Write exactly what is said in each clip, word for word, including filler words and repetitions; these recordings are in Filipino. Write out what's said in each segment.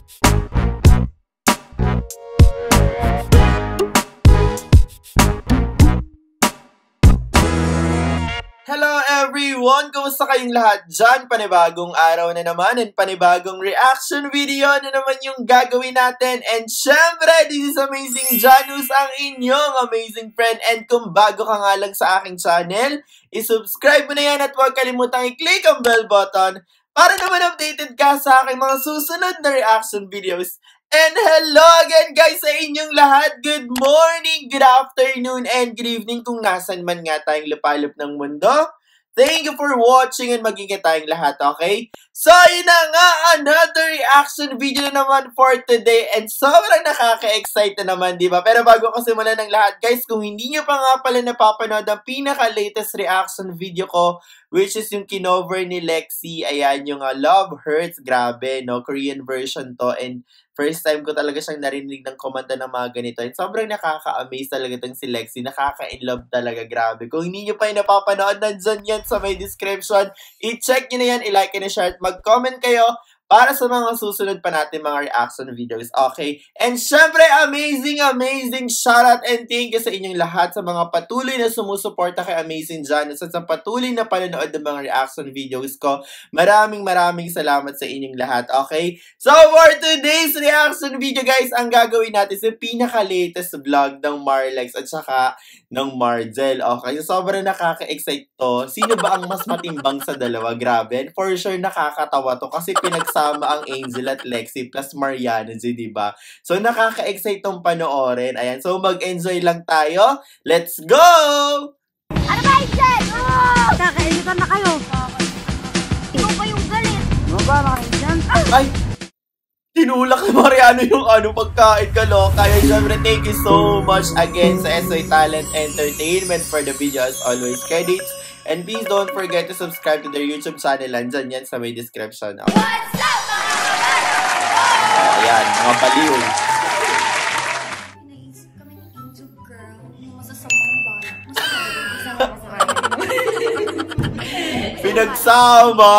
Hello everyone! Kumusta kayong lahat dyan? Panibagong araw na naman and panibagong reaction video na naman yung gagawin natin. And syempre, this is Amazing Janus, ang inyong amazing friend. And kung bago ka nga lang sa aking channel, isubscribe mo na yan at huwag kalimutang i-click ang bell button para naman updated ka sa aking mga susunod na reaction videos. And hello again guys sa inyong lahat. Good morning, good afternoon, and good evening kung nasan man nga tayong lupalop ng mundo. Thank you for watching and mag-ingat tayong lahat, okay? So, yun na nga, another reaction video na naman for today. And sobrang nakaka-excite na naman, di ba? Pero bago ko simulan ng lahat, guys, kung hindi nyo pa nga pala napapanood ang pinaka-latest reaction video ko, which is yung kinover ni Lexie, ayan, yung uh, Love Hurts, grabe, no? Korean version to, and first time ko talaga siyang narinig ng komanta ng mga ganito. And sobrang nakaka-amaze talaga itong si Lexie. Nakaka-inlove talaga, grabe. Kung hindi nyo pa yung napapanood, nandyan yan sa may description. I-check nyo na yan, i-like and i-share, at mag-comment kayo para sa mga susunod pa natin mga reaction videos, okay? And syempre, amazing, amazing shoutout and thank you sa inyong lahat sa mga patuloy na sumusuporta kay Amazing Janus at sa patuloy na panonood ng mga reaction videos ko. Maraming maraming salamat sa inyong lahat, okay? So, for today's reaction video, guys, ang gagawin natin sa pinaka-latest vlog ng Marlex at saka ng Marzel, okay? So, sobrang nakaka-excite to. Sino ba ang mas matimbang sa dalawa? Grabe. And for sure, nakakatawa to kasi pinagsa ang Angel at Lexie plus Mariana G, diba? So, nakaka-excite tong panoorin. Ayan. So, mag-enjoy lang tayo. Let's go! Ano ba, Angel? Oh! Kakainitan na kayo. Ikaw pa yung galit. Ano ba, nakainan? Ay! Tinulak ni Mariano yung ano, pagkain ka, lo. Kaya, syempre, thank you so much again sa S Y Talent Entertainment for the video as always. Credits. And please don't forget to subscribe to their YouTube channel. Andyan yan sa may description. Okay. What's up, mga kawan? Oh, ayan, mga baliw. Naisip kami ng Angel Girl. Masasamang bala. Pinagsama?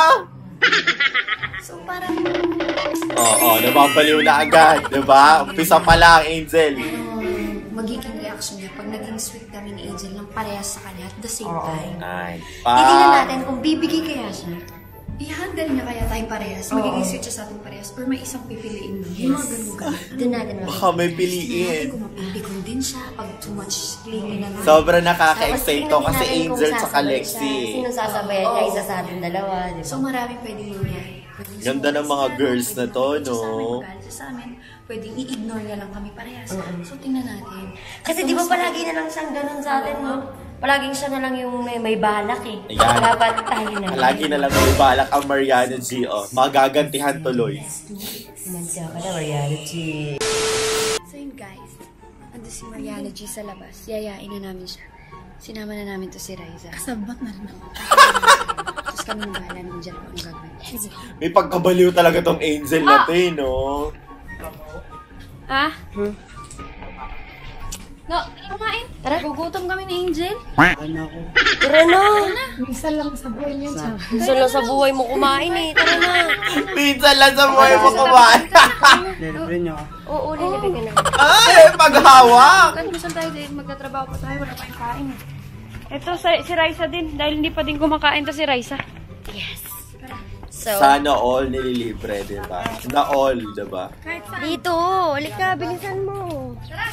So, parang... Oo, nababaliw na agad. Diba? Umpisa pa lang, Angel. Um, magiging reaction niya pag naging sweet kami ni Angel ng parehas sa kanya at the same time. Ay, Titingnan pa. natin kung bibigay kaya siya. I-handle niya kaya tayong parehas. Magiging sweet siya sa ating parehas. Or may isang pipiliin mo. Yung mga ganun-ganun. Doon natin makikita. Baka may piliin. Kung mapipikon din siya pag too much clingy na lang. Sobrang nakaka-excite to kasi Angel sa Lexie. Sino sasabayan niya? Isa sa ating dalawa, di ba? So maraming pwedeng mangyari. Ganda ng mga girls na to, no? Pwedeng sa amin, pwedeng i-ignore niya lang kami parehas. So tingnan natin. Kasi di ba palagi na lang siyang ganun sa atin, no? Palaging siya na lang yung may, may balak eh. Ayan. Dapat tayo na. Lagi na lang may balak ang Mariana G, oh. Magagantihan tuloy. Mansya ka na, Mariana G. So yun guys, ando si Mariana G sa labas. Yayain na namin siya. Sinama na namin to si Raisa. Kasabat na rin ako. Tapos kami nang bahala namin dyan kung anong gagawin. May pagkabaliw talaga tong Angel na to, eh, no? Ah? Hmm? No, kumain. Tara. Gugutom kami ni Angel. Tara na! Minsan lang sa buhay niya siya. Minsan lang sa buhay mo kumain eh. Tara na! Minsan lang sa buhay mo kumain. Lilibre niyo ako. Oo, lilibig ka na. Ay, paghawak! Kan, minsan tayo din, magtatrabaho pa tayo, wala pa yung kain. Ito, si Raisa din, dahil hindi pa din kumakain to si Raisa. Yes! So, Sana all nililibre, diba? Na all, diba? dito! Halika, bilisan mo!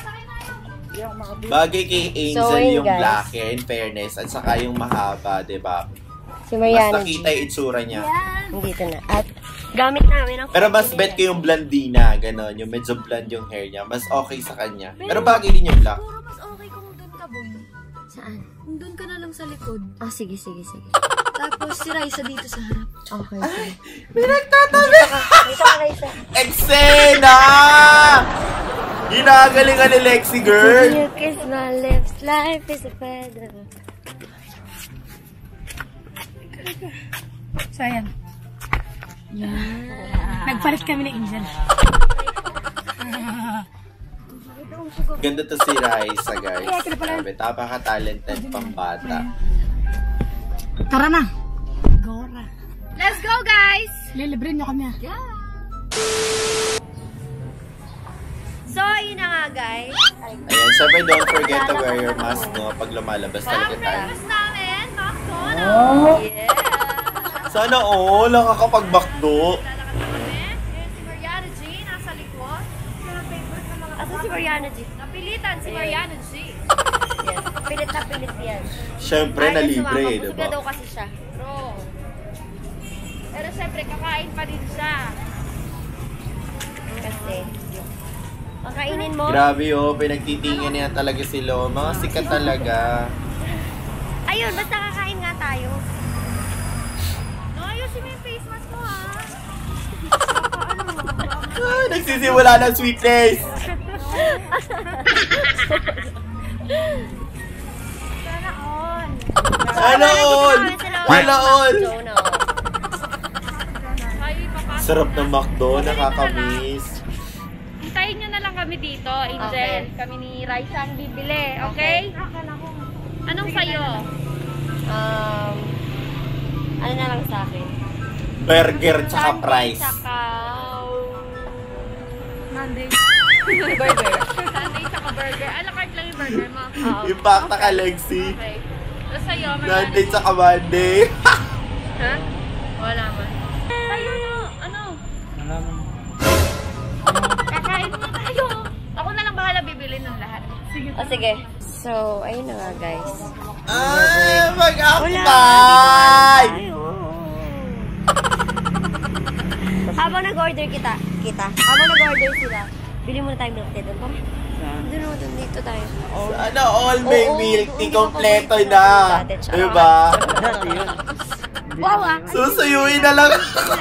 Bagay kay Angel So, yun, yung guys. black hair, in fairness, at saka yung mahaba, diba? Si Mas Mariana G. nakita yung itsura niya. Dito na. At gamit namin ang... Pero mas bet ko yung blondina, gano'n. Yung medyo blonde yung hair niya. Mas okay sa kanya. Pero bagay din yung black. Puro mas okay kung doon ka, boy. Saan? Kung doon ka na lang sa likod. Ah, sige, sige, sige. Tapos si Raisa dito sa harap. Okay, sige. May nagtatabi! Dito ka, Raisa. Eksena! Ginagalingan ni Lexie, girl! You kiss my lips, life is a feather. So, ayan. Nagpalit kami ni Angel. Ganda to si Raisa, guys. Sabi, napaka-talented pang bata. Tara na. Gora. Let's go, guys! Lilibre niyo kami ah. Yeah! So, yun na nga, guys. Ayan, syempre don't forget to wear your mask, no? Pag lumalabas talaga tayo. Breakfast namin, McDonald's! Yeah. Sana all, nakakapag-bakdo. Lalakad kami. Yun si Mariana G, nasa likod. Yung favorite ng mga Asa si Mariana G? Napilitan si Mariana G. Yes. Pilit na pilit yan. Syempre, na libre, eh, Busog diba? na daw kasi siya. Bro. Pero syempre, kakain pa din siya. Kasi, makainin mo. Grabe, oh, pinagtitingan niya talaga si Loma. Sikat talaga. Ayun, basta kakain nga tayo. No, ayusin mo yung face mask mo, ha? Ah, nagsisimula ng sweetness. Sana on. Sana all! Sana all! Tayo ipapasok Sarap na. ng McDo, Ganito na lang. nakakamiss. Hintayin nyo na lang kami dito, Angel. Okay. Kami ni Raisa ang bibili, okay? Anong sayo? Um, ano na lang sa akin? Burger tsaka Sunday fries. Tsaka... Monday. burger. Sunday tsaka burger. A la carte lang yung burger mo. Oo. Yung pakta ka, Lexi. Okay. Tapos sa'yo, Monday tsaka Monday. Ha? Wala man. Tayo no, ano? Kakain mo tayo. Ako na lang bahala bibili ng lahat. Sige. O sige. So, ayun na nga guys. Ah, Wala. mag-akbay! Tayo. Habang nag-order kita, kita. Habang nag-order sila, bili muna tayo milk tea doon. Tara. Doon mo, doon dito tayo. Sana all may Oo, milk tea, hindi ko kompleto paborito na. ng dati, tsaka- Diba? Wow ah! Susuyuin na lang.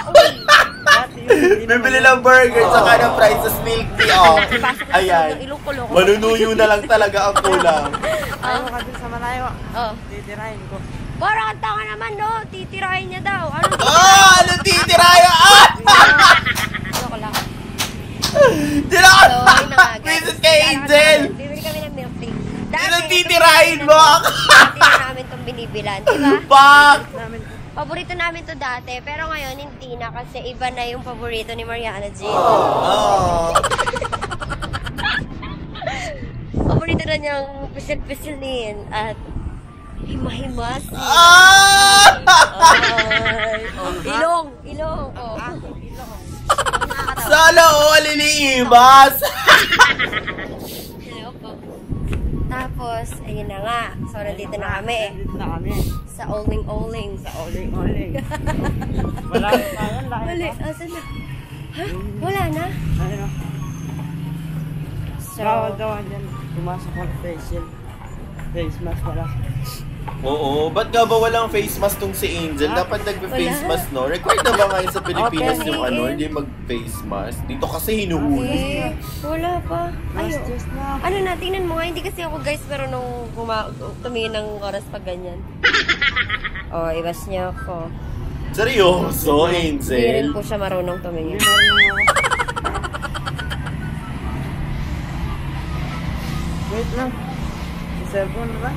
Bibili ng burger tsaka ng fries sa milk tea, oh. Ipasok na sa Ayan. ilong kulong. Manunuyo na lang talaga ang kulang. Ayaw ka dun sa malayo. Oo. Titirahin ko. Parang ang tanga naman, no? Titirahin niya daw. Ano? Ah! Ano titiraya? Ah! Joke lang. Tira! So, ayun na nga, guys. Princess kay Angel! Bibili kami ng milk tea. Ano titirahin mo? Dati na namin itong binibilan, di ba? Pak! Paborito namin to dati, pero ngayon hindi na kasi iba na yung paborito ni Mariana G. Oh. Paborito na niyang pisil-pisilin at himahimas. Ah! Ay, ilong, ilong. Oh. Sana all iniibas! Hello po. Tapos, ayun na nga. So, nandito na kami. Dito na kami. Sa Oling-Oling. Sa oling-oling. Wala pa yan. Wala, asan na? Ha? Wala na? Ano? So, Bawal daw dyan. Pumasok ang facial. Face mask pala. Oo, ba't nga ba walang face mask tong si Angel? Dapat nagpe-face Wala. mask, no? Required na ba ngayon sa Pilipinas Okay. yung ano, hindi mag-face mask? Dito kasi hinuhuli. eh, wala pa. Ayo. Just na. Ano na, tingnan mo nga. Hindi kasi ako guys, pero nung guma- tumingin ng oras pag ganyan. Oh, ibas niya ako. Seryoso, Hindi rin Angel? po siya marunong tumingin. Wait lang. Sa cellphone ba?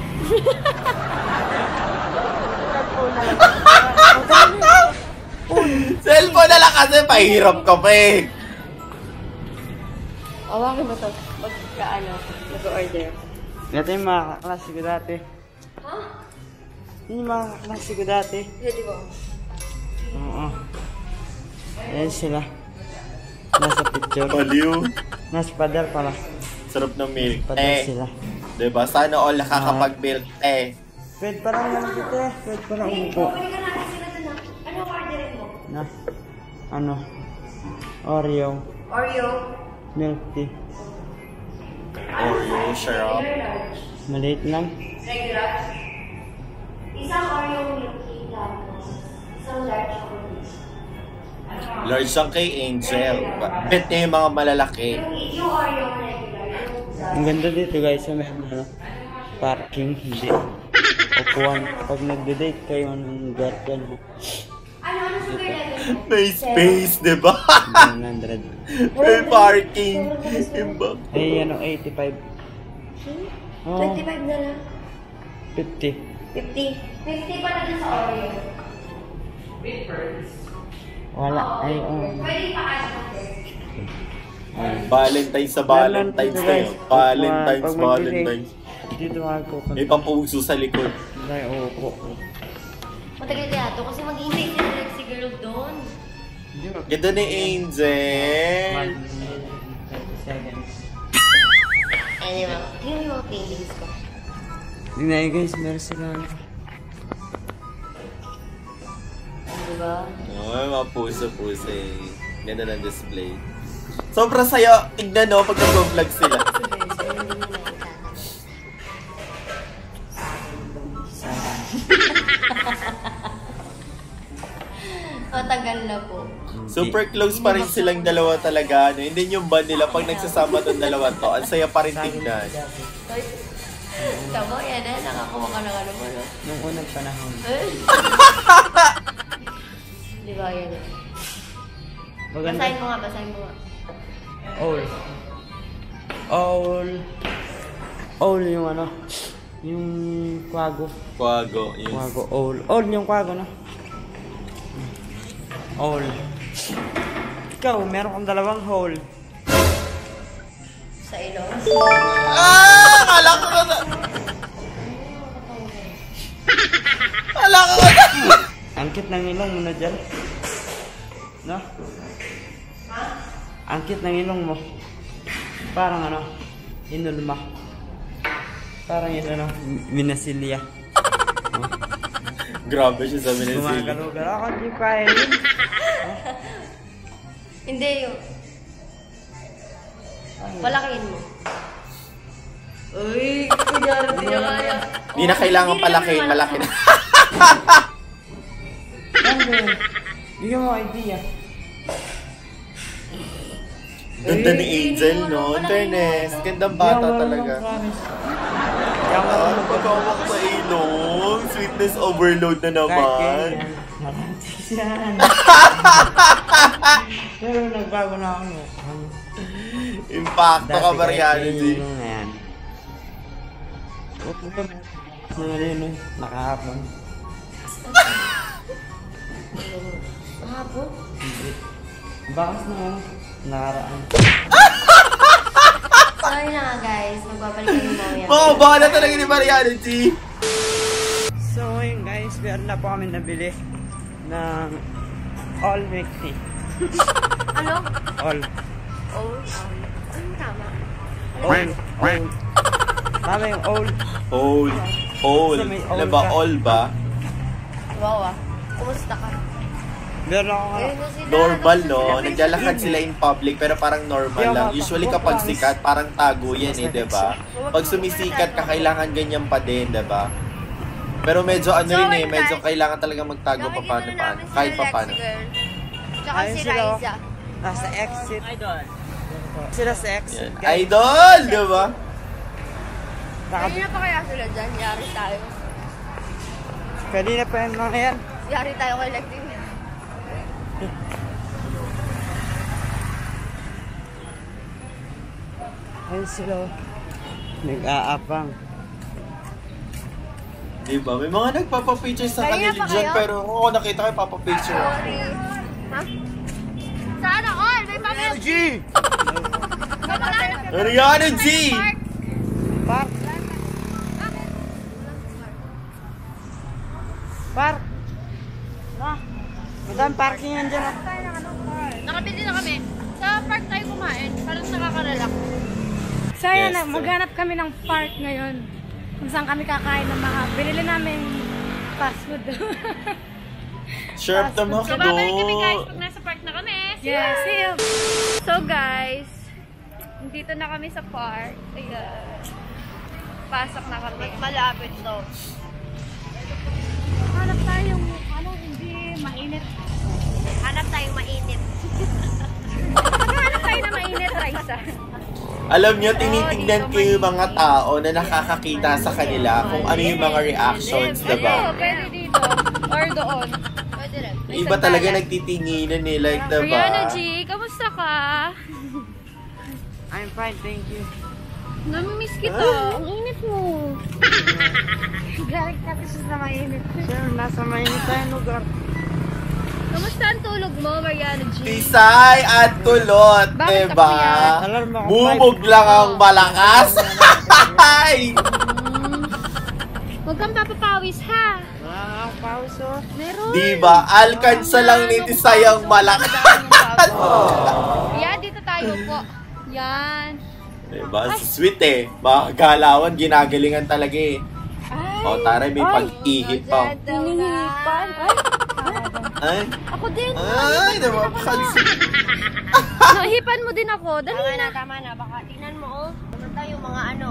Cellphone na lang kasi, pahirap ka pa eh. Awakin mo to. Magkaano, mag-order. Ito yung mga kaklase ko dati. Ha? Yun yung mga kaklase ko dati. Pwede ba? Oo. Ayan sila. Nasa picture. Baliw. Nasa pader pala. Sarap ng milk Pader eh. sila. Diba? Sana all nakakapag-milk eh. Pwede pa lang lang dito eh. Pwede pa lang upo. Pwede ka natin sila dun ah. Ano orderin mo? Na. Ano? Oreo. Oreo. Milk tea. Oreo, syrup. Maliit lang. Regular. Isang Oreo milk tea tapos isang large chocolate. Large ang kay Angel. Bet niya yung mga malalaki. Yung, yung Oreo regular. Yung Ang ganda dito guys, sa may ano, parking, hindi. Upuan. Pag nagde-date kayo ng lugar dyan, ano, ano sugar level mo? May space, diba? one hundred. May parking. Iba. Ay, ano, eighty-five. Oh, twenty-five na lang. fifty. fifty. fifty pa na dun sa Oreo. Wala. Ay, oh. Pwede pa ano. Valentine's sa Valentine's kayo. Valentine's, Pag Valentine's. Dito ako. May pampuso sa likod. Ay, oo. Matagal kaya to kasi maghihintay si Lexi girl doon. Ganda ni Angel. Anyway, tingnan mo yung mga paintings ko. Tingnan nyo guys, meron sila. Diba? Ay, mga puso-puso eh. Ganda ng display. Sobrang saya. Tignan no, pag nag-vlog sila. Matagal na po. Super close pa rin silang dalawa talaga. No? Hindi yung band nila pag nagsasama tong dalawa to. Ang saya pa rin tignan. Tama, yan eh. Nakakuha ka ng ano mo, no? Nung unang panahon. Di ba, yan eh. Maganda. Basahin mo nga, basahin mo nga. All. All. All yung ano. Yung kwago. Kwago. Yes. Kwago. All. All yung kwago, no? All. Ikaw, meron kang dalawang hole. Sa ilong. Ah! Kala ko ka na! Kala ko ka na! Angkit ng ilong mo na dyan. No? Angkit ng ilong mo. Parang ano, inulma. Parang yun ano, minasilya. Oh. Grabe siya sa Minnesota. Gumagalo-galo ako, di pa eh. Hindi yung... Palakiin mo. Uy, kunyari, di na kaya. Hindi na kailangan palakihin, malaki na. Bigyan mo idea. Ganda ni Angel, no? In fairness, gandang bata talaga. Ano pagkawak sa ilong? Sweetness overload na naman. Marantis yan. Pero nagbago na ako. Impacto ka, Mariano G. Huwag mo kami. Mga rin, nakahapon. Mahapon? Bakas na ako. Nakaraan. So yun na nga guys, magbabalik kami mamaya. Oo, baka na talaga ni Mariano G. So ngayon guys, meron na po kami nabili ng all milk tea. Ano? All. Oh, ano tama? All. All. Tama yung all. All. All. Sa may all Ano ba? ka. All ba? Wow ah. Kumusta ka? Meron ako nga. Ayun na sila. Normal, no? Naglalakad sila in public, pero parang normal lang. Usually kapag sikat, parang tago yan eh, diba? Pag sumisikat ka, kailangan ganyan pa din, diba? Pero medyo ano rin eh, medyo kailangan talaga magtago pa paano paano. Kahit pa paano. Tsaka Ayun si sila, oh. Raisa. Nasa exit. Idol. Sila sa exit. Yan. Idol, diba? Naka- Kanina pa kaya sila dyan? Yari tayo. Kanina pa yung mga yan. Yari tayo kay Lexi. Ayun sila. oh. Nag-aapang. Diba? May mga nagpapapicture sa Kanina kanila pa dyan, kayo? pero oo, nakita ko yung papapicture. Sorry. Ha? Sana all! May pamilya! G! Mariano G! Park. Park. Ah, madam parking yan dyan. oh. Nakabili na kami. Sa park tayo kumain. Parang nakaka-relax. So ayan Yes, na, sir. maghanap kami ng park ngayon. Kung saan kami kakain ng mga binili namin fast food. Sharp naman So, ka babalik kami guys do. pag nasa park na kami. Yes, see you. So guys, dito na kami sa park. Ayan. Pasok na kami. Malapit to. Hanap tayong, ano, hindi mainit. Hanap tayong mainit. Hanap tayo na mainit, Raisa. Alam nyo, tinitignan ko yung mga tao na nakakakita sa kanila kung ano yung mga reactions, Ano, diba? pwede dito. Or doon. Pwede rin. Yung iba talaga nagtitinginan eh, like, diba? Rihanna G, kamusta ka? I'm fine, thank you. Namimiss kita. Ang init mo. Galing kasi siya sa mainit. Sir, nasa mainit tayong lugar. Kamusta ang tulog mo, Mariana G? Tisay at kulot, Bakit diba? ako yan? Alarm ako. Bubog lang ang malakas. Huwag kang papapawis, ha? Ah, pause oh. Meron. Diba? Alkansa lang ni Tisay ang malakas. Yan, dito tayo po. Yan. Diba? Sweet eh. Mga galawan, ginagalingan talaga eh. O, taray, may pag-ihip pa. Hinihipan. Ay? Ay, ako din. Ay, napapansin. Nahipan mo din ako. Dali Tama na. na, tama na. Baka tingnan mo, oh. Naman tayo mga ano.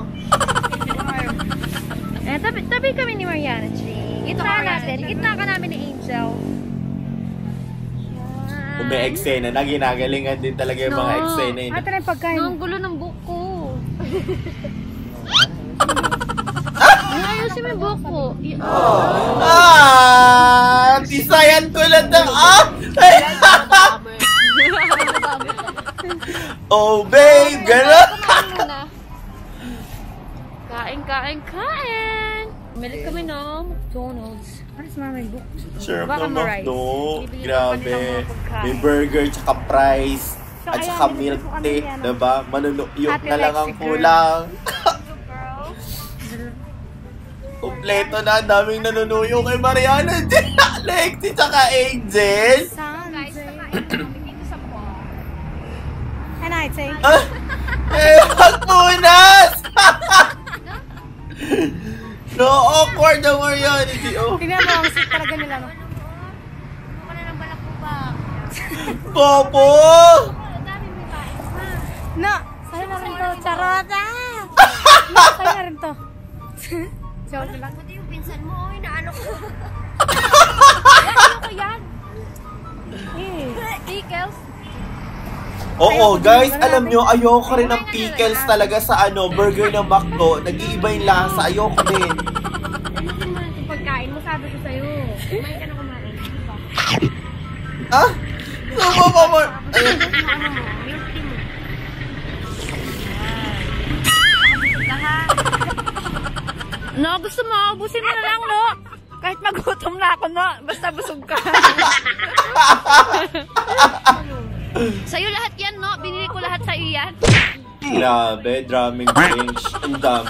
Eh, tabi, tabi kami ni Mariana G. Gitna natin. Gitna ka namin ni Angel. Kung may eksena na, ginagalingan din talaga yung mga No. eksena yun. Ate na yung pagkain. Ang gulo ng buhok ko. Ayusin mo yung buhok ko. Y- Ah! Tisayan ko lang na, ah! Oh, babe! Gano'n! Kumain muna. Kain, kain, kain! Bumili kami ng McDonald's. Ano sa mama yung book? Sure, Baka no, ma-rice. no. Bibili ng Grabe. kanilang mga pagkain. May burger, tsaka fries, So, at ayan, saka dito milk po kami, tea, ano. diba? Manunuyok Ate na lang ang Lexi, girl. kulang. Kompleto na, ang daming nanunuyo kay Mariana. Lexi, tsaka Angel. Guys, nakain kami dito sa bar. And I say, Ah, eh, magpunas! No, awkward na Mariana. Oh, tingnan mo, ang sweet talaga nila, no? Ano ka na ng balakubak? Popo! No, sa'yo na rin to. Charota! Sa'yo na rin to. Joke lang. Pati yung pinsan mo, oy, naano ko. Ano ko yan? Eh. Pickles? Oo, guys, alam nyo, ayoko rin ng pickles talaga sa ano, burger ng McDo. Nag-iiba yung lasa, ayoko din. Ayusin mo natin pagkain mo, sabi ko sa'yo. Kumain ka na kumain. Diba? Ah? Sumo ko mo. Ayun. Ano mo, milk tea mo. No, gusto mo, ubusin mo na lang, no? Kahit magutom na ako, no? Basta busog ka. Sa'yo lahat yan, no? Binili ko lahat sa'yo yan. Grabe, drumming range. Ang dam.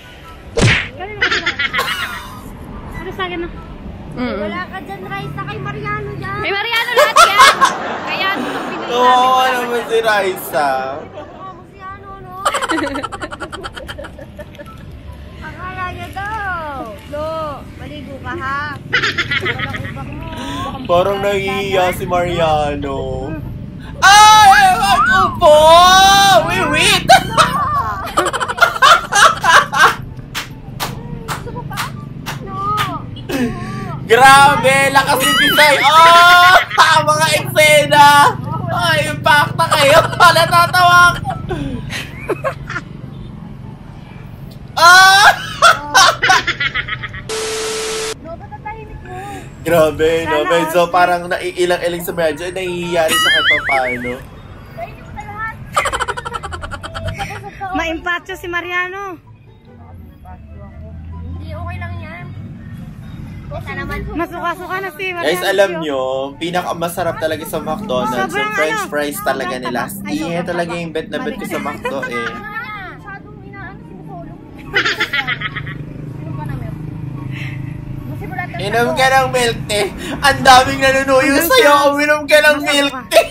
Ano sa akin, no? Wala ka dyan, Raisa, kay Mariano dyan. May Mariano lahat yan. Kaya ito binili Oo, oh, namin. naman si Raisa. Oh, si ano, no? Akala niya daw. Lo, maligo ka, ha? Balakubak mo. Parang nahihiya si Mariano. Ay! Mag-upo! Wiwit! Grabe! Lakas ni Tisay! Oh! Mga eksena! Ay, impact na kayo! Natatawa ako! Ah! Grabe, no? Medyo parang naiilang-ilang sa medyo. Nahihiyari sa kahit pa paano. Ma-impacho si Mariano. Hindi, okay lang yan. Ito naman. Masuka-suka na si Mariano. Guys, alam nyo, pinakamasarap talaga sa McDonald's, yung Sobrang french ano, fries talaga sobrang nila. taba. Ay, Iyan sobrang talaga taba. yung bet na bet ko sa McDo eh. Masyadong inaano, sinusulong. Inom ka na, Mel. Masimula tayo. Inom ka ng milk tea. Ang daming nanunuyo sa'yo. Uminom ka ng milk tea.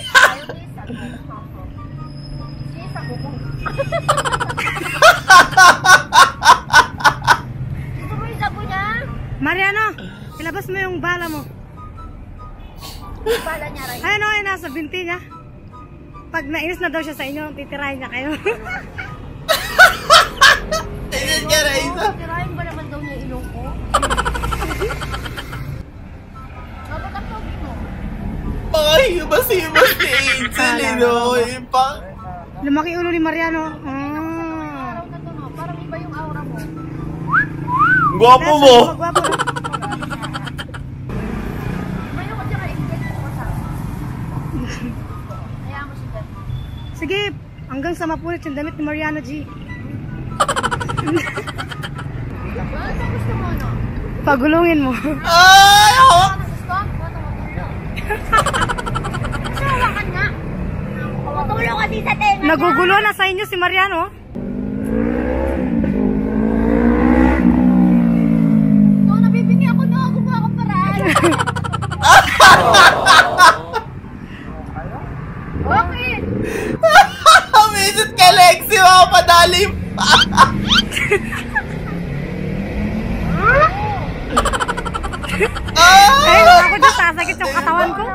Gusto mo yung sabo niya? Mariano, ilabas mo yung bala mo. Bala niya, Ray. Ayun o, ay nasa binti niya. Pag nainis na daw siya sa inyo, titirahin niya kayo. Inom ka na isa. Tirahin ba naman daw niya ilong ko? Dapat ang tawag mo. Ay, hibas-hibas ni Angel, eh, no? Yung pang... Lumaki ulo ni Mariano. Ah. Araw na to, no? Parang iba yung aura mo. Gwapo mo. Gwapo mo. Mayo ko siya ka-engage mo kasama. Kaya mo siya. Sige, hanggang sa mapunit yung damit ni Mariano G. Ano ba gusto mo, no? Pagulungin mo. Ay, hawak. Ano gusto? Ano gusto? Gulo kasi sa tenga. Nagugulo na sa inyo si Mariano. No, nabibingi ako na. Gumawa ka paraan. Bakit? Visit kay Lexi, mga padalim! Ay, ako dyan sasakit yung katawan ko.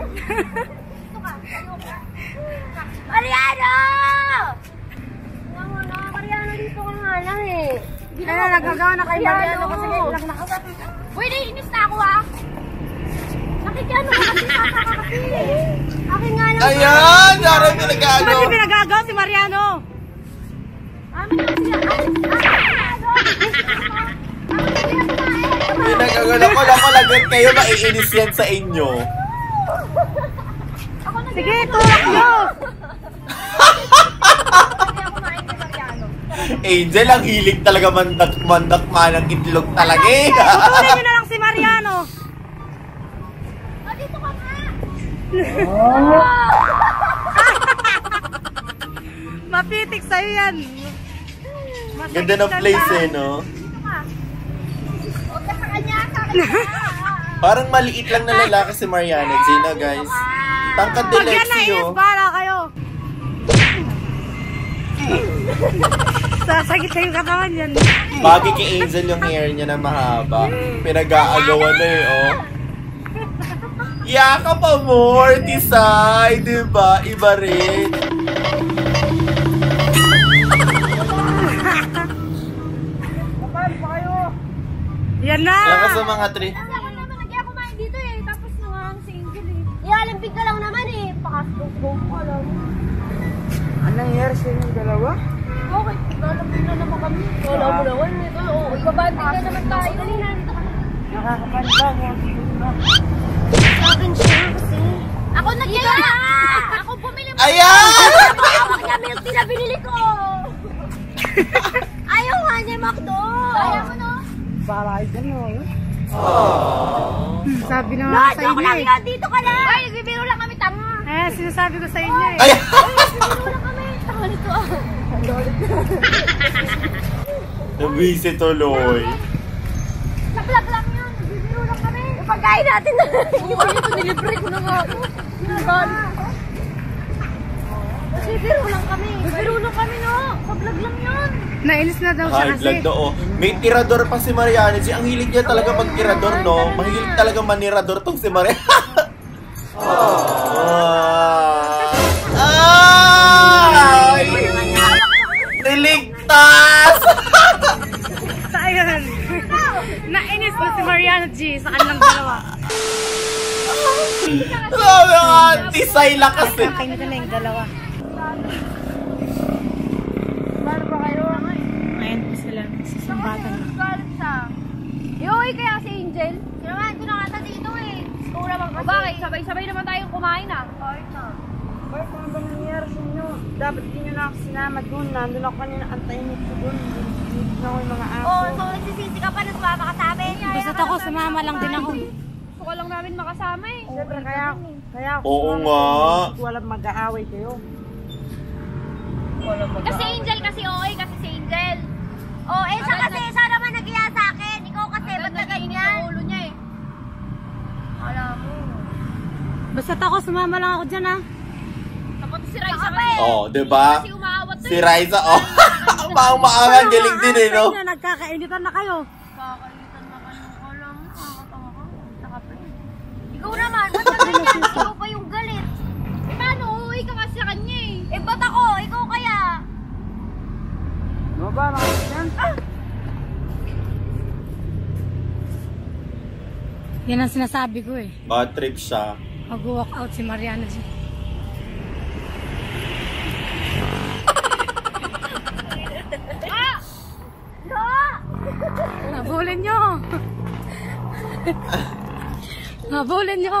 Mariano! Mariano, dito ka nga lang eh. Ay, na, nagagawa na kay Mariano kasi Uy, naiinis na ako ah. Nakikiano ka kasi sasa ka kasi. Akin nga lang. Ayan! Sarang Ba't pinagagawa! yung pinagagawa si Mariano? Amin na siya. Pinagagawa ko lang malagot kayo, maiinis yan sa inyo. Sige, tulak nyo! Angel, ang hilig talaga mandak-mandak manang itlog talaga eh. Kukunin nyo na lang si Mariano. O, dito ka nga. Mapitik sa'yo yan. Masakit Ganda ng yan place ba? eh, no? Huwag ka sa kanya, sa kanya. Parang maliit lang na lalaki si Mariana, Gina, guys. Tangkad ni Pag yan Lexi, nainis, oh. bahala kayo. Sasakit na yung katawan yan. Bagay kay Angel yung hair niya na mahaba. Pinag-aagawan na eh, oh. Yaka pa more, Tisay, diba? Iba rin. Yan na! Lakas sa mga tree. Ako naman, nagya kumain dito eh. Tapos nung ano si Angel eh. Ialimpig ka lang naman eh. Pakastok-go ko lang. Anong nangyari sa inyong dalawa? Okay, lalambing na naman kami. Wala mo naman ito. Oo, ibabanding na naman tayo. Dali na, dito ka na. Nakakapanda mo. Sa akin siya kasi. Ako nagyaya! Ako bumili mo. Ayan! Hawak niya milk tea na binili ko. Ayaw nga niya, Macdo. Ayaw mo no? Para ay gano'n. Hmm, sabi na No, nga sa joke inyo lang eh. yun. Dito ka na. Ay, nagbibiro lang kami, tanga. Eh, sinasabi ko sa inyo eh. Ayan! Nagbibiro lang kami. Tanga nito ah. Nabisi tuloy. Nag-vlog lang yun. Nagbibiro lang kami. Pagkain natin na. Oo, ito, nilibre ko na nga ako. Nagbibiro lang kami. Nagbibiro lang kami, no? Sa vlog lang yun. Nainis na daw siya High kasi. blood do, oh. May tirador pa si Mariana. Si ang hilig niya talaga mag-tirador, no? Mahilig talaga manirador tong si Mariana. Ay! Niligtas! So, ayun. Nainis na si Mariano G sa kanilang dalawa. Sabi nga, Tisay lakas eh. Kakainitan na yung dalawa. Paano ba kayo? Ayan po sila. Sisumbatan na. Galit siya. Iuwi kaya si Angel? Sinaman ko na kata dito eh. Gusto naman kasi. Bakit? Sabay-sabay naman tayong kumain ah. Bakit na? Bakit ano ba nangyari sa inyo? Dapat di nyo na ako sinama doon. Nandun ako kanina, antayin ko doon. Dito na ako yung mga aso. Oo, so nagsisisi ka pa, nagpapa ka sa amin. Basta ako, sumama lang din ako. Gusto ko lang namin makasama eh. Siyempre, kaya, kaya ako Oo sumama nga. doon. Hindi ko alam mag-aaway kayo. Kasi Angel kasi O A kasi si Angel. O A siya kasi, siya naman nag-iya sa akin. Ikaw kasi, ba't na ganyan? Ulo niya eh. Alam mo. Basta ako, sumama lang ako dyan ah. Tapos si Raisa Saka pa kasi. eh. Oh, diba? Kasi umaawat to Si eh. Raisa, oh. Maang-maangan, galing din eh, no? Sa inyo, nagkakainitan na kayo. Kakalitan na kayo. Alam mo, nakakatawa ka. Saka pa eh. Ikaw naman, ba't na ganyan? Ikaw pa yung galit. Eh paano? Uuwi ka kasi sa kanya eh. Eh, ba't ako? Ikaw kaya? Ano ba? Nakakit yan? Yan ang sinasabi ko eh. Bad trip siya. Mag-walk out si Mariano G. Ah! No! Habulin nyo! Habulin nyo!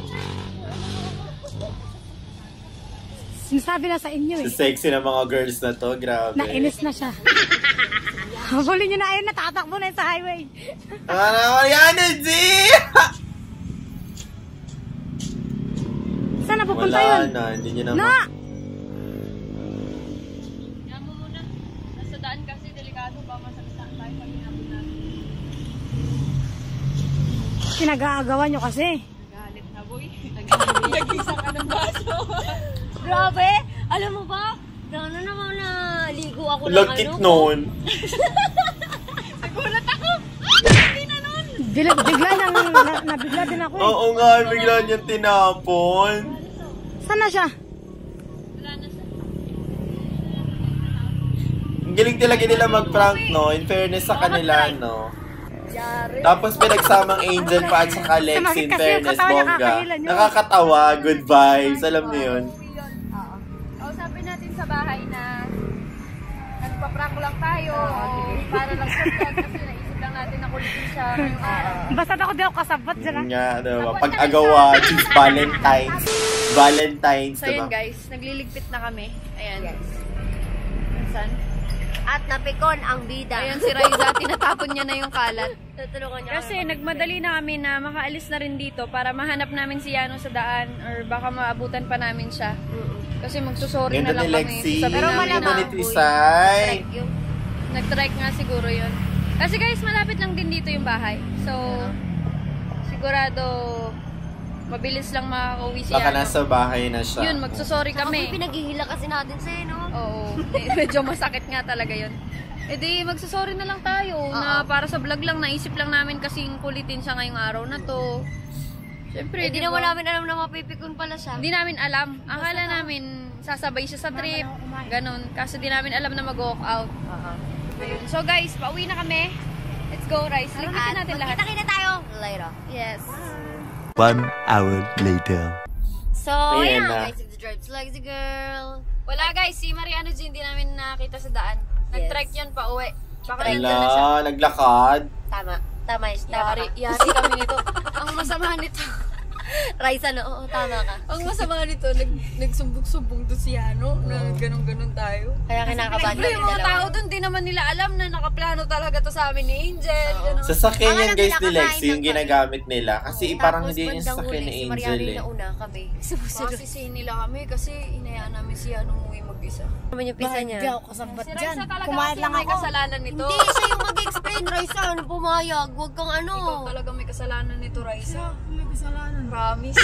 Sinasabi na sa inyo eh. Si sexy na mga girls na to, grabe. Nainis na siya. Habulin nyo na, ayun, natatakbo na yun sa highway. Ano, Mariana G! Saan napupunta Wala yun? na, hindi niya naman. Na! Pinag-aagawan nyo kasi. Galit na, boy. Nag-isang ka ng baso. Grabe! Alam mo ba? Gano'n naman na ligo ako ng Lagkit ano. noon. Nagulat ako. Hindi na nun. Bigla, bigla nang, na, nabigla din ako eh. Oo nga, bigla niyang tinapon. Saan na siya? Ang galing talaga nila mag-prank, no? In fairness sa kanila, no? Tapos pinagsamang Angel pa at saka Lex, Sumakit in kasi yung fairness, katawan niya, bongga. kakahilan yun. Nakakatawa, good vibes, alam niyo yun. Kausapin natin sa bahay na nagpa-prank lang tayo. Para lang sa vlog kasi naisip lang natin na kulitin siya ngayong araw. Basta ako di ako kasabot dyan Yun ah. nga, ano ba? Pag-agawa, since Valentine's. Valentine's, So yun diba? guys, nagliligpit na kami. Ayan. Minsan. At napikon ang bida. Ayan si Raiza, tinatapon niya na yung kalat. Tutulungan niya Kasi nagmadali na kami na makaalis na rin dito para mahanap namin si Yano sa daan or baka maabutan pa namin siya. Kasi magsusorry na Ganda lang ni kami. Lexi. Sabi Pero namin malamang, Ganda ni na Trisay. Trek yun. nag-trike nga siguro yun. Kasi guys, malapit lang din dito yung bahay. So, sigurado mabilis lang makakauwi si Baka Yano. nasa bahay na siya. Yun, magsusorry Saka kami. pinaghihila kasi natin sa'yo, no? Oo, eh, medyo masakit nga talaga yun. E di, magsasorry na lang tayo na para sa vlog lang, naisip lang namin kasing kulitin siya ngayong araw na to. Siyempre, Hindi di naman ba? namin alam na mapipikon pala siya. Hindi namin alam. Akala namin sasabay siya sa trip, ganun. Kasi di namin alam na mag-walk out. Ayun. So guys, pauwi na kami. Let's go, Rice. Ligpitin natin lahat. Kita-kita tayo later. Yes. One hour later. So, Ayan ayan na. guys, the drives like the girl. Wala guys, si Mariano G, hindi namin nakita sa daan. Nag-trike yan pa uwi. Baka nandun na siya. Ala, naglakad. Tama. Tama, tama Yari, ka. yari kami nito. Ang masama nito. Raisa, no? Oo, tama ka. Ang masama nito, nag, nagsumbong-sumbong doon si Yano, na ganun-ganun tayo. Kaya kinakabahan Pero namin yung mga dalawa. tao doon, di naman nila alam na nakaplano talaga to sa amin ni Angel. Ganun. Sasakyan Ang yan alam guys nila, ni kakain Lexi, yung lang kami. ginagamit nila. Kasi parang Tapos, hindi yung bandang sasakyan huli, ni si Angel Mariano eh. yung nauna kami. Masisihin nila kami kasi inayaan namin si Yano umuwi mag-isa. Naman yung pisa niya. Hindi ako kasabot Si dyan. Raisa talaga Kumain kasi lang may ako. kasalanan nito. Hindi siya yung mag-explain, Raisa. Ano pumayag? Huwag kang ano. Ikaw talaga may kasalanan nito, Raisa. May kasalanan. Promise.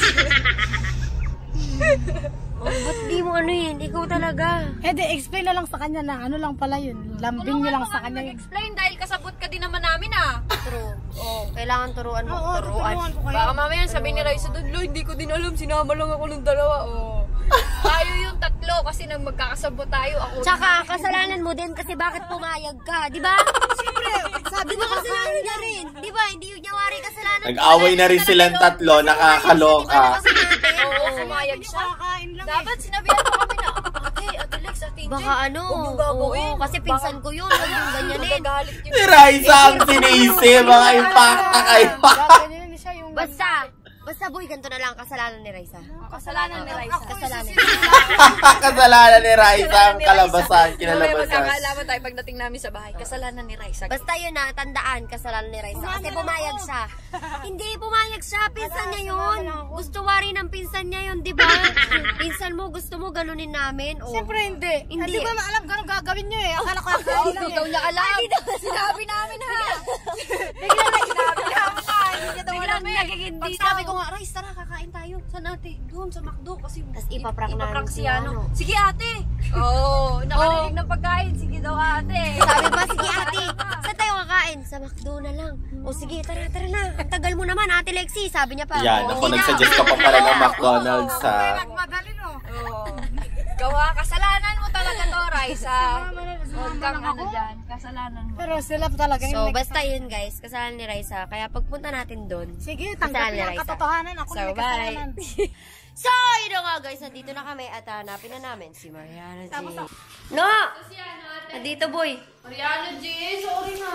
Oh, ba't di mo ano yun? Ikaw talaga. Eh di, explain na lang sa kanya na ano lang pala yun. Lambing nyo lang sa kanya yun. Explain dahil kasabot ka din naman namin ah. True. Oh, kailangan turuan mo. Oo, turuan. tuturuan ko kayo. Baka mamaya sabi ni Raisa doon, Lo, hindi ko din alam, sinama lang ako ng dalawa. Oh. Tayo yung tatlo kasi nang magkakasabot tayo. Ako Tsaka, kasalanan mo din kasi bakit pumayag ka, di ba? Siyempre, sabi mo kasalanan niya rin. Di ba? Hindi yung nyawari kasalanan. Nag-away na rin silang tatlo, nakakaloka. Oo, pumayag siya. Dapat sinabihan mo kami na, ate, ate Lex, ate Angel. Baka ano, Huwag yung gagawin. oo, kasi pinsan ko yun. Huwag yung ganyanin. Magagalit yun. Si Raisa ang sinisi, mga impacta kayo. Ganyan siya yung... Basta, basta boy, ganito na lang kasalanan ni Raisa. Kasalanan ni Raisa. Kasalanan. Kasalanan ni Raisa ang kalabasan, Mamaya kinalabasan. magkakaalaman tayo pagdating namin sa bahay. Kasalanan ni Raisa. Basta yun na, tandaan, kasalanan ni Raisa. Kasi pumayag siya. Hindi, pumayag siya. Pinsan niya yun. Gusto wari ng pinsan niya yun, di ba? Pinsan mo, gusto mo ganunin namin. Oh. Siyempre hindi. Hindi. Hindi ko na alam gano'ng gagawin nyo eh. Akala ko yung Oh, hindi daw niya alam. Sinabi namin ha. Bigla na sinabi namin ha. Hindi niya daw alam eh. nagiging Pag dito. sabi ko nga, Rice, tara kakain tayo. Saan ate? Doon sa McDo. Kasi Tas ipaprank namin ipaprank si si Yano. Yano. Sige ate. Oo. Oh, nakarinig ng pagkain. Sige daw ate. Sabi ba, sige ate, saan tayo kakain? Sa McDo na lang. O sige, tara, tara na. Ang tagal mo naman, ate Lexi. Sabi niya pa. Yan, "Oh, ako hindi na." nagsuggest ka pa pala ng McDonald's ha. Madali no. Oo. Gawa, kasalanan mo talaga to, Rice ha. Huwag kang ano dyan. Kasalanan mo. Pero sila talaga So, yung... basta yun guys, kasalanan ni Raisa. Kaya pagpunta natin doon, Sige, kasalanan tanggapin ni ang Raisa. katotohanan. Ako So, may bye. kasalanan. So, yun na nga guys, nandito na kami at hanapin na namin si Mariana G. No! Nandito boy. Mariano G, sorry na.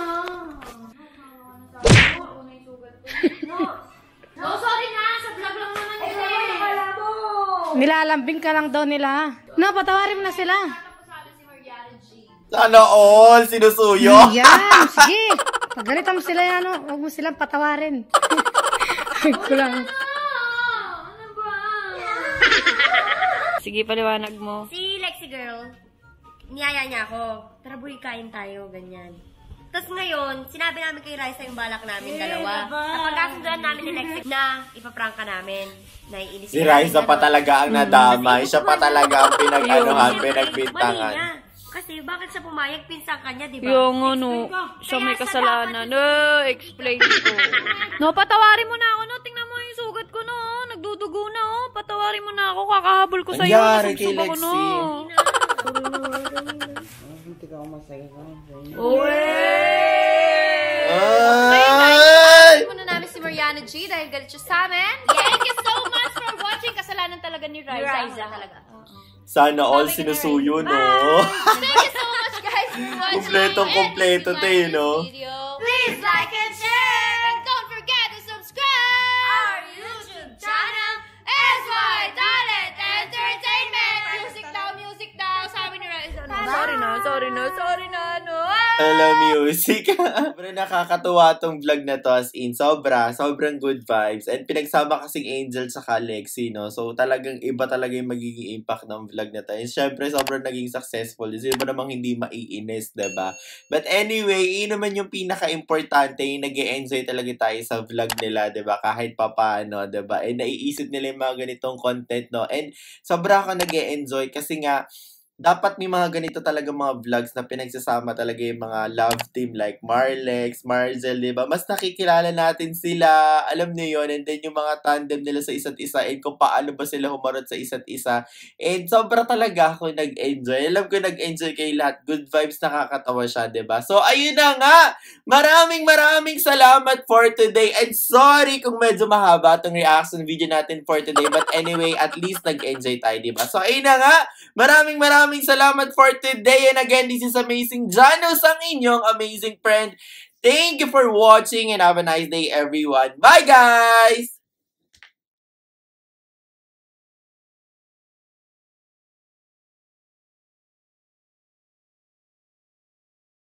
No, sorry na. Sa vlog lang naman yun eh. Nilalambing ka lang daw nila. No, patawarin mo na sila. Sana all, sinusuyo. Yan, sige. Pagalitan mo sila yan, no? Huwag mo silang patawarin. Kulang. Sige, paliwanag mo. Si Lexi girl, niyaya niya ako. Tara boy, kain tayo, ganyan. Tapos ngayon, sinabi namin kay Raisa yung balak namin dalawa. Napagkasunduan namin ni Lexi na ipaprank ka namin. Naiinis Si Raisa pa talaga ang nadamay. Siya pa talaga ang pinag-anuhan, pinagpintangan. Kasi bakit siya pumayag? Pinsang kanya, di ba? Yung ano, siya may kasalanan. Eh, explain ko. No, patawarin mo na ako, no? Tingnan mo yung sugat ko, no? Nagdudugo na, oh. Patawarin mo na ako. Kakahabol ko sa'yo. Nangyari kay Nasugsug ako, no? Hindi ka ako masaya ka. Uwe! Ay! Muna namin si Mariana G dahil galit siya sa amin. Thank you so much for watching. Kasalanan talaga ni Raisa. Raisa talaga. Sana all sinusuyo, no? Thank you so much, guys, for watching. Kompletong kompleto to, eh, no? Please like and share! And don't forget to subscribe Our YouTube channel, S Y Talent Entertainment. Music daw, music daw. Sabi ni Raisa. No, sorry na, sorry na, sorry na, no. Alam music. Sobrang nakakatuwa tong vlog na to, as in, sobra, sobrang good vibes. And pinagsama kasing Angel sa Lexi, no? So talagang iba talaga yung magiging impact ng vlog na to. And syempre, sobrang naging successful. Kasi iba namang hindi maiinis, diba? But anyway, yun naman yung pinaka-importante, yung nag-e-enjoy talaga tayo sa vlog nila, diba? Kahit papaano, diba? And naiisip nila yung mga ganitong content, no? And sobra ako nag-e-enjoy kasi nga, dapat may mga ganito talaga mga vlogs na pinagsasama talaga yung mga love team like Marlex, Marzel, diba? Mas nakikilala natin sila, alam niyo yun, and then yung mga tandem nila sa isa't isa and kung paano ba sila humarot sa isa't isa. And sobra talaga ako nag-enjoy. Alam ko nag-enjoy kayo lahat. Good vibes, nakakatawa siya, diba? So, ayun na nga! Maraming maraming salamat for today. And sorry kung medyo mahaba itong reaction video natin for today. But anyway, at least nag-enjoy tayo, diba? So, ayun na nga! Maraming maraming Maraming salamat for today. And again, this is Amazing Janos, ang inyong amazing friend. Thank you for watching and have a nice day, everyone. Bye, guys!